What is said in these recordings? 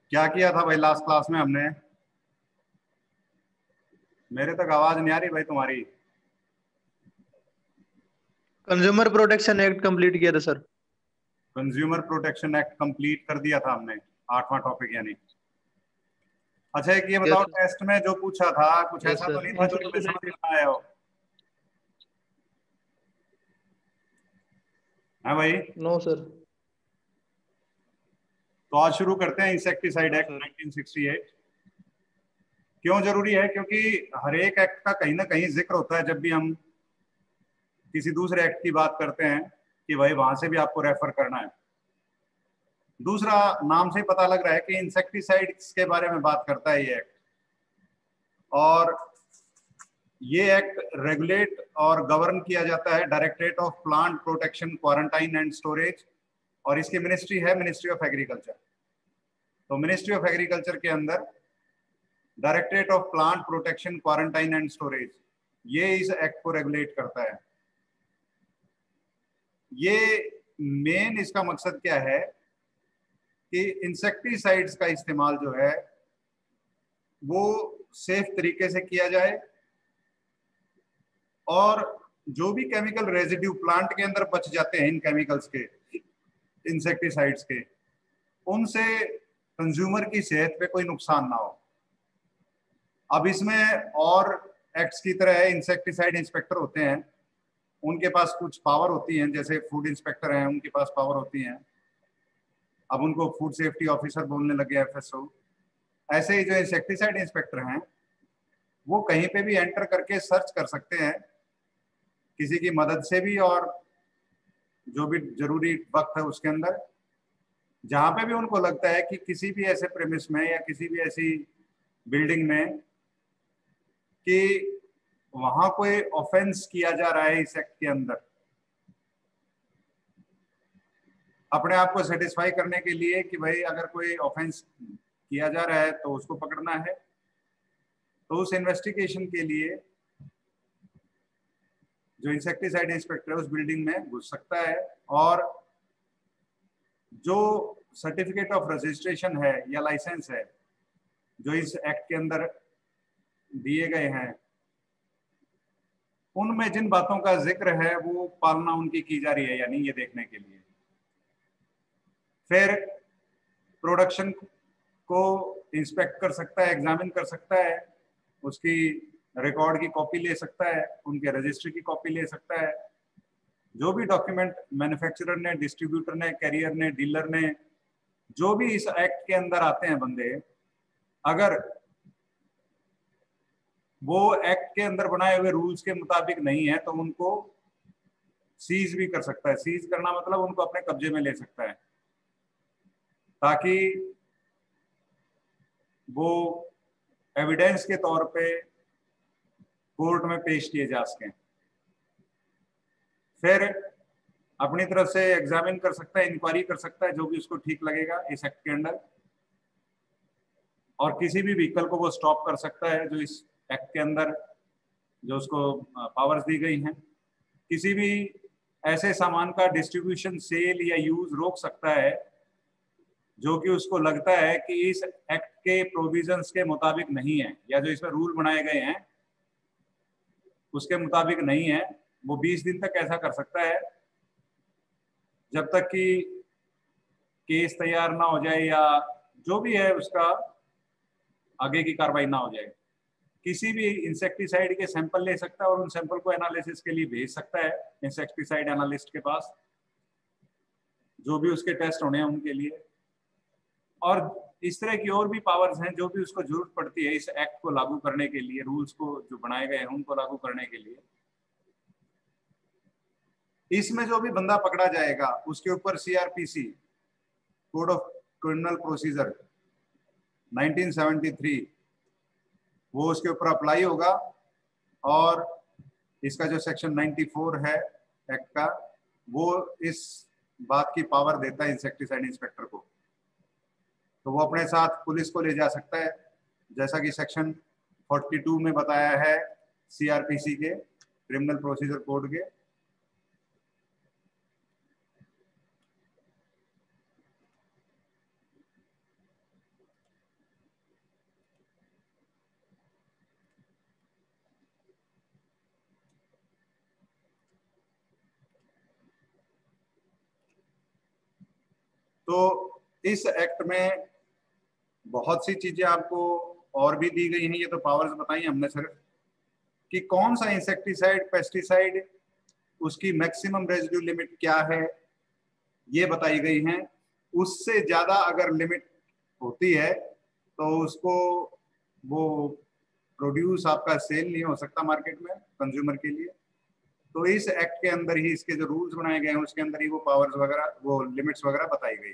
क्या किया था भाई लास्ट क्लास में हमने? मेरे तक आवाज नहीं आ रही भाई तुम्हारी। कंज्यूमर प्रोटेक्शन एक्ट कंप्लीट किया था sir. Consumer protection act complete कर दिया था हमने, 8वां टॉपिक यानी। अच्छा एक ये यस बताओ, सर। टेस्ट में जो पूछा था कुछ यस ऐसा तो सर। नहीं था जो तुम्हें समझ में ना आया हो? है भाई? No sir. तो आज शुरू करते हैं इंसेक्टिसाइड नो एक्ट सर। 1968। क्यों जरूरी है? क्योंकि हर एक एक्ट का कहीं ना कहीं जिक्र होता है जब भी हम किसी दूसरे एक्ट की बात करते हैं, कि भाई वहां से भी आपको रेफर करना है। दूसरा, नाम से ही पता लग रहा है कि इंसेक्टिसाइड्स के बारे में बात करता है ये एक्ट। और ये एक्ट रेगुलेट और गवर्न किया जाता है directorate of plant protection quarantine and storage, और इसकी मिनिस्ट्री है मिनिस्ट्री ऑफ एग्रीकल्चर। तो मिनिस्ट्री ऑफ एग्रीकल्चर के अंदर directorate of plant protection quarantine and storage, ये इस एक्ट को रेगुलेट करता है। ये मेन इसका मकसद क्या है कि इंसेक्टिसाइड्स का इस्तेमाल जो है वो सेफ तरीके से किया जाए, और जो भी केमिकल रेजिड्यू प्लांट के अंदर बच जाते हैं इन केमिकल्स के, इंसेक्टिसाइड्स के, उनसे कंज्यूमर की सेहत पे कोई नुकसान ना हो। अब इसमें और एक्ट्स की तरह इंसेक्टिसाइड इंस्पेक्टर होते हैं, उनके पास कुछ पावर होती हैं, जैसे फूड इंस्पेक्टर हैं उनके पास पावर होती हैं। अब उनको फूड सेफ्टी ऑफिसर बोलने लगे, FSO। ऐसे ही जो इंसेक्टिसाइड इंस्पेक्टर हैं वो कहीं पे भी एंटर करके सर्च कर सकते हैं किसी की मदद से भी, और जो भी जरूरी वक्त है उसके अंदर, जहां पे भी उनको लगता है कि किसी भी ऐसे प्रेमिस में या किसी भी ऐसी बिल्डिंग में कि वहां कोई ऑफेंस किया जा रहा है इस एक्ट के अंदर, अपने आप को सेटिस्फाई करने के लिए कि भाई अगर कोई ऑफेंस किया जा रहा है तो उसको पकड़ना है, तो उस इन्वेस्टिगेशन के लिए जो इंसेक्टिसाइड इंस्पेक्टर है उस बिल्डिंग में घुस सकता है, और जो सर्टिफिकेट ऑफ रजिस्ट्रेशन है या लाइसेंस है जो इस एक्ट के अंदर दिए गए हैं, उनमें जिन बातों का जिक्र है वो पालना उनकी की जा रही है या नहीं, ये देखने के लिए। फिर प्रोडक्शन को इंस्पेक्ट कर सकता है, एग्जामिन कर सकता है, उसकी रिकॉर्ड की कॉपी ले सकता है, उनके रजिस्ट्री की कॉपी ले सकता है। जो भी डॉक्यूमेंट मैन्युफैक्चरर ने, डिस्ट्रीब्यूटर ने, कैरियर ने, डीलर ने, जो भी इस एक्ट के अंदर आते हैं बंदे, अगर वो एक्ट के अंदर बनाए हुए रूल्स के मुताबिक नहीं है तो उनको सीज भी कर सकता है। सीज करना मतलब उनको अपने कब्जे में ले सकता है, ताकि वो एविडेंस के तौर पे कोर्ट में पेश किए जा सकें। फिर अपनी तरफ से एग्जामिन कर सकता है, इंक्वायरी कर सकता है, जो भी उसको ठीक लगेगा इस एक्ट के अंडर, और किसी भी व्हीकल को वो स्टॉप कर सकता है जो इस एक्ट के अंदर जो उसको पावर्स दी गई हैं। किसी भी ऐसे सामान का डिस्ट्रीब्यूशन, सेल या यूज रोक सकता है जो कि उसको लगता है कि इस एक्ट के प्रोविजंस के मुताबिक नहीं है, या जो इसमें रूल बनाए गए हैं उसके मुताबिक नहीं है। वो 20 दिन तक ऐसा कर सकता है जब तक कि केस तैयार ना हो जाए या जो भी है उसका आगे की कार्रवाई ना हो जाए। किसी भी इंसेक्टिसाइड के सैंपल ले सकता है और उन सैंपल को एनालिसिस के लिए भेज सकता है इंसेक्टिसाइड एनालिस्ट के पास, जो भी उसके टेस्ट होने हैं उनके लिए। और इस तरह की और भी पावर्स हैं जो भी उसको जरूरत पड़ती है इस एक्ट को लागू करने के लिए, रूल्स को जो बनाए गए हैं उनको लागू करने के लिए। इसमें जो भी बंदा पकड़ा जाएगा उसके ऊपर CRPC, code of criminal procedure 1973, वो उसके ऊपर अप्लाई होगा, और इसका जो सेक्शन 94 है एक्ट का, वो इस बात की पावर देता है इंसेक्टिसाइड इंस्पेक्टर को। तो वो अपने साथ पुलिस को ले जा सकता है, जैसा कि सेक्शन 42 में बताया है CRPC के, क्रिमिनल प्रोसीजर कोड के। तो इस एक्ट में बहुत सी चीजें आपको और भी दी गई हैं, ये तो पावर्स बताई हमने सिर्फ, कि कौन सा इंसेक्टिसाइड पेस्टिसाइड उसकी मैक्सिमम रेजिड्यू लिमिट क्या है ये बताई गई हैं। उससे ज्यादा अगर लिमिट होती है तो उसको वो प्रोड्यूस आपका सेल नहीं हो सकता मार्केट में कंज्यूमर के लिए। तो इस एक्ट के अंदर ही इसके जो रूल्स बनाए गए हैं उसके अंदर ही वो पावर्स वगैरह वो लिमिट्स वगैरह बताई गई।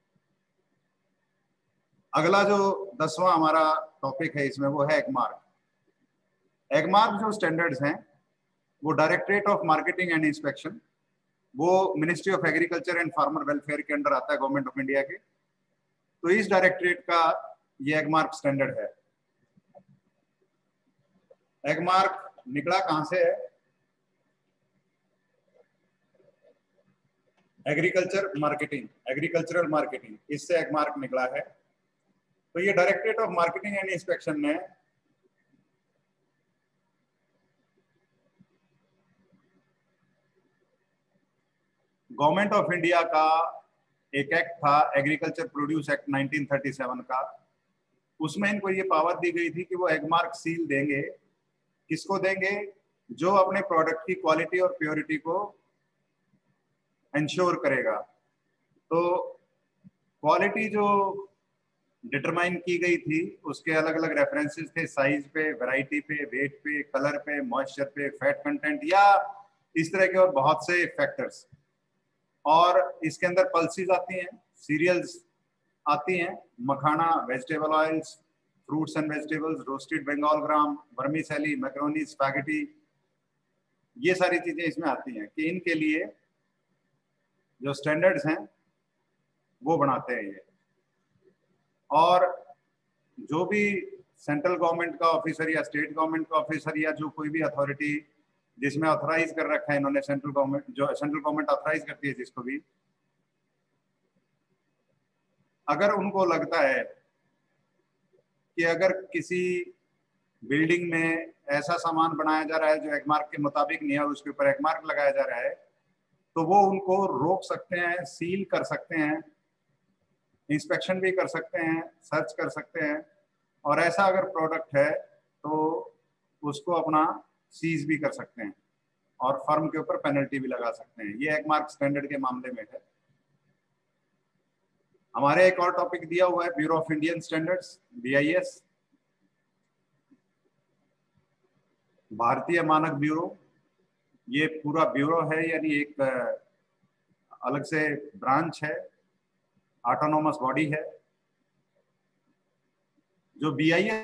अगला जो 10वां हमारा टॉपिक है इसमें वो है एगमार्क। एगमार्क जो स्टैंडर्ड्स हैं वो directorate of marketing and inspection, वो ministry of agriculture and farmer welfare के अंडर आता है गवर्नमेंट ऑफ इंडिया के। तो इस डायरेक्टरेट का ये एगमार्क स्टैंडर्ड है। एगमार्क निकला कहां से है? एग्रीकल्चर मार्केटिंग, एग्रीकल्चरल मार्केटिंग, इससे एगमार्क निकला है। तो ये directorate of marketing and inspection ने गवर्नमेंट ऑफ इंडिया का एक एक्ट था एग्रीकल्चर प्रोड्यूस एक्ट 1937 का, उसमें इनको ये पावर दी गई थी कि वो एगमार्क सील देंगे। किसको देंगे? जो अपने प्रोडक्ट की क्वालिटी और प्योरिटी को इंश्योर करेगा। तो क्वालिटी जो डिटरमाइन की गई थी उसके अलग अलग रेफरेंसेस थे, साइज पे, वैरायटी पे, वेट पे, कलर पे, मॉइस्चर पे, फैट कंटेंट या इस तरह के और बहुत से फैक्टर्स। और इसके अंदर पल्सीज आती हैं, सीरियल्स आती हैं, makhana, vegetable oils, fruits and vegetables, roasted Bengal gram, vermicelli, macaroni, spaghetti, ये सारी चीजें इसमें आती हैं कि इनके लिए जो स्टैंडर्ड्स हैं वो बनाते हैं ये। और जो भी सेंट्रल गवर्नमेंट का ऑफिसर या स्टेट गवर्नमेंट का ऑफिसर या जो कोई भी अथॉरिटी जिसमें ऑथराइज कर रखा है इन्होंने, सेंट्रल गवर्नमेंट, जो सेंट्रल गवर्नमेंट ऑथराइज करती है जिसको भी, अगर उनको लगता है कि अगर किसी बिल्डिंग में ऐसा सामान बनाया जा रहा है जो एगमार्क के मुताबिक नहीं है और उसके ऊपर एगमार्क लगाया जा रहा है, तो वो उनको रोक सकते हैं, सील कर सकते हैं, इंस्पेक्शन भी कर सकते हैं, सर्च कर सकते हैं, और ऐसा अगर प्रोडक्ट है तो उसको अपना सीज भी कर सकते हैं और फर्म के ऊपर पेनल्टी भी लगा सकते हैं। ये एगमार्क स्टैंडर्ड के मामले में है। हमारे एक और टॉपिक दिया हुआ है bureau of Indian standards, BIS, भारतीय मानक ब्यूरो। ये पूरा ब्यूरो है, यानी एक अलग से ब्रांच है, ऑटोनोमस बॉडी है। जो BIS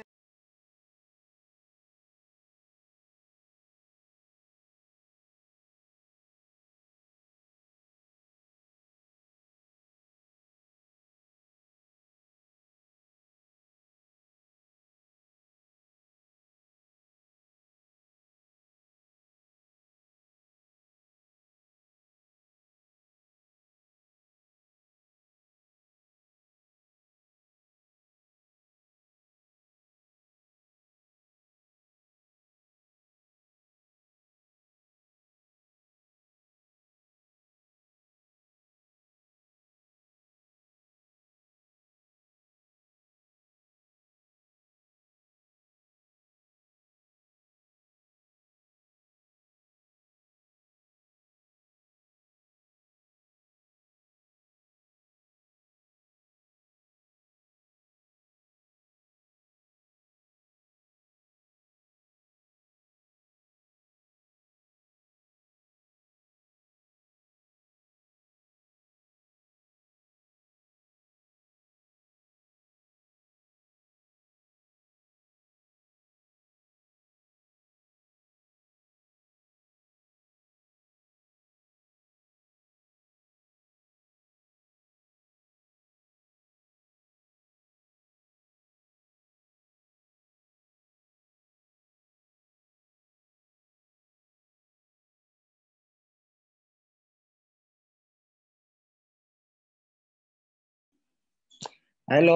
hello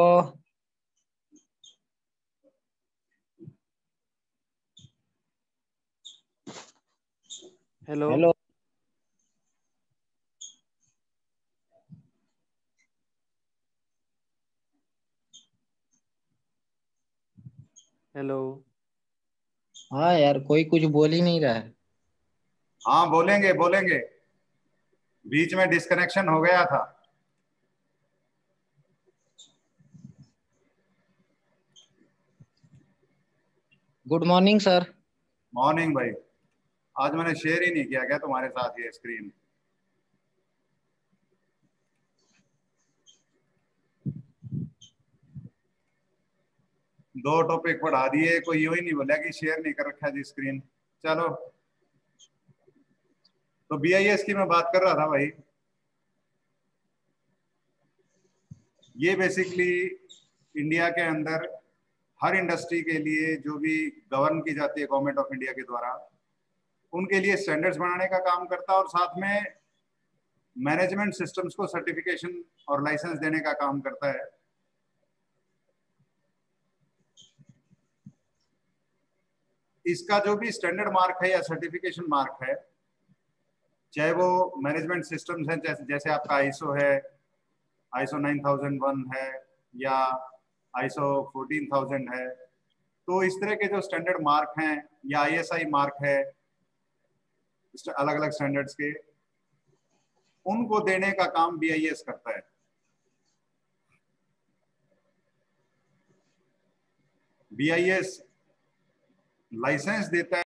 hello hello hello. हाँ यार, कोई कुछ बोल ही नहीं रहा है। हाँ बोलेंगे बोलेंगे, बीच में डिस्कनेक्शन हो गया था। Good morning sir. मॉर्निंग भाई। आज मैंने शेयर ही नहीं किया क्या तुम्हारे साथ ये स्क्रीन? दो टॉपिक पढ़ा दिए, कोई यूं ही नहीं बोला कि शेयर नहीं कर रखा जी स्क्रीन। चलो, तो बीआईएस की मैं बात कर रहा था भाई। ये बेसिकली इंडिया के अंदर हर इंडस्ट्री के लिए जो भी गवर्न की जाती है गवर्नमेंट ऑफ इंडिया के द्वारा, उनके लिए स्टैंडर्ड्स बनाने का काम करता है और साथ में मैनेजमेंट सिस्टम्स को सर्टिफिकेशन और लाइसेंस देने का काम करता है। इसका जो भी स्टैंडर्ड मार्क है या सर्टिफिकेशन मार्क है, चाहे वो मैनेजमेंट सिस्टम्स हैं, जैसे आपका आईएसओ है, आईएसओ 9001 है, या आईएसओ 14000 है, तो इस तरह के जो स्टैंडर्ड मार्क हैं या आईएसआई मार्क है अलग अलग स्टैंडर्ड्स के, उनको देने का काम बीआईएस करता है। बीआईएस लाइसेंस देता है